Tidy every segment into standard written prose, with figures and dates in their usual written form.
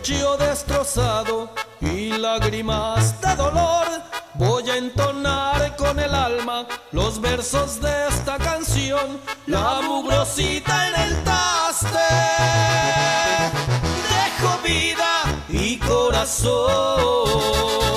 pecho destrozado y lágrimas de dolor, voy a entonar con el alma los versos de esta canción. La mugrosita en el traste dejó vida y corazón.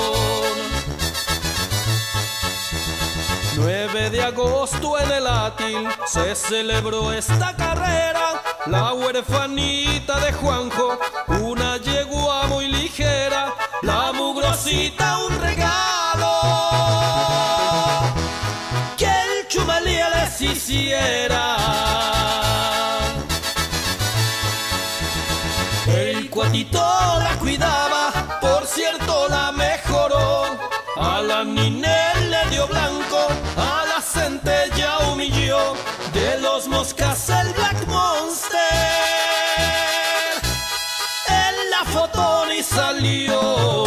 9 de agosto en el Átil se celebró esta carrera. La huerfanita de Juanjo, una yegua muy ligera. La mugrosita un regalo que el Chumalía les hiciera. El cuatito la cuidaba, por cierto la mejoró. A la Ninel le dio blanco, a la centella humilló. De los moscas el Black Monster en la foto ni salió.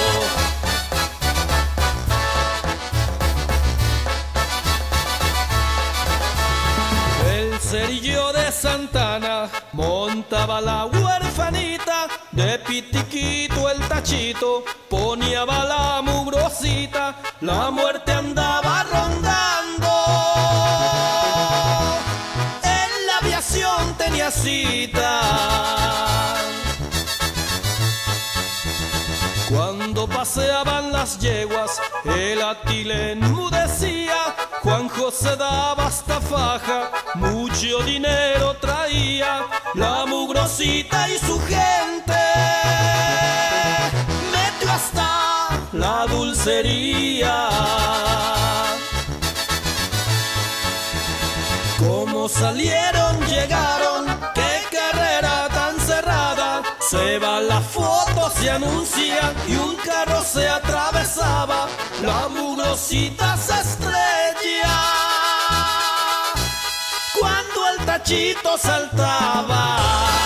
El cerillo de Santana montaba la huerfanita, de pitiquito el tachito ponía la mugrosita. La muerte andaba rondando, en la aviación tenía cita. Cuando paseaban las yeguas, el Átil enmudecía. Juan José daba hasta faja, mucho dinero traía. La mugrosita y su gente metió hasta la dulcería. Como salieron, llegaron, qué carrera tan cerrada. Se va la foto, se anuncia y un carro se atravesaba. La mugrosita se estrella cuando el tachito saltaba.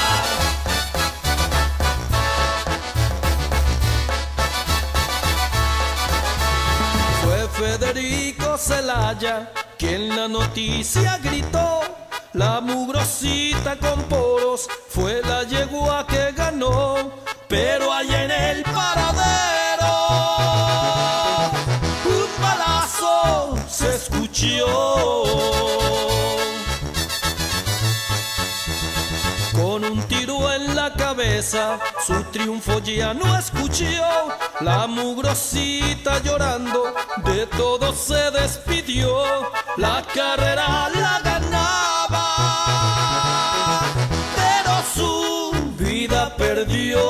Fue Federico Zelaya quien la noticia gritó. La mugrosita con poros fue la yegua que ganó. Pero allá en el paradero un balazo se escuchó. Con un tiro en la cabeza su triunfo ya no escuchó. La mugrosita llorando de todo se despidió. La carrera la ganaba, pero su vida perdió.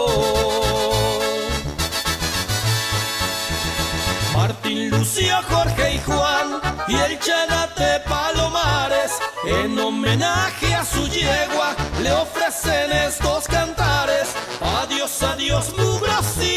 Martín, Lucio, Jorge y Juan y el Chanate Palomares, en homenaje a su yegua le ofrecen estos cantares. Adiós, adiós, mugrosita.